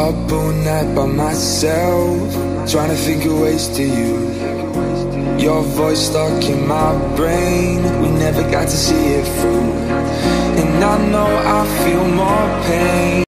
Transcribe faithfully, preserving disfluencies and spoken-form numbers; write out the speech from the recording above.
Up all night by myself, trying to think of ways to you. Your voice stuck in my brain, we never got to see it through. And I know I feel more pain.